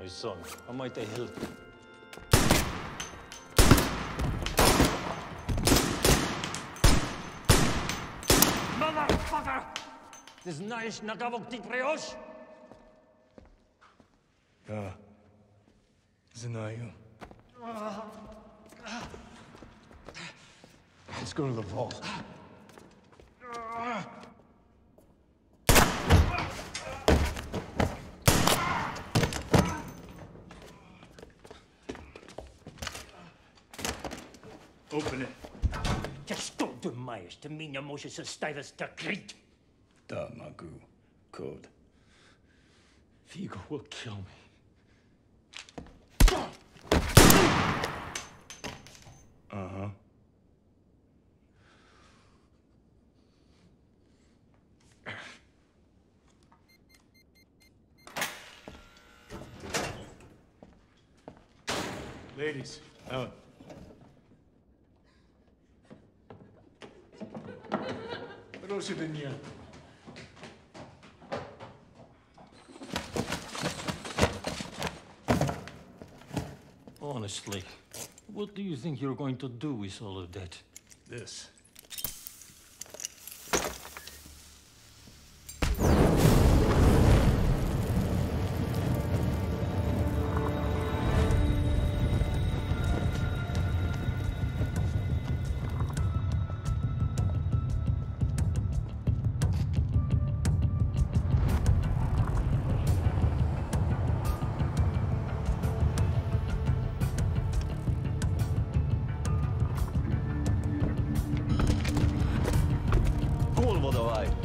My son, how might I help you? Motherfucker! Ty znajesz na kawałek ty prioś? Знаю. Let's go to the vault. Open it. Jy stop doen meiers, te min jy mos is 'n stywe stuk kriet. Da, Magu. Code. Vigo will kill me. Uh-huh. Ladies, out. Proszę dnia. Honestly, what do you think you're going to do with all of that? This. Kurwa, давай!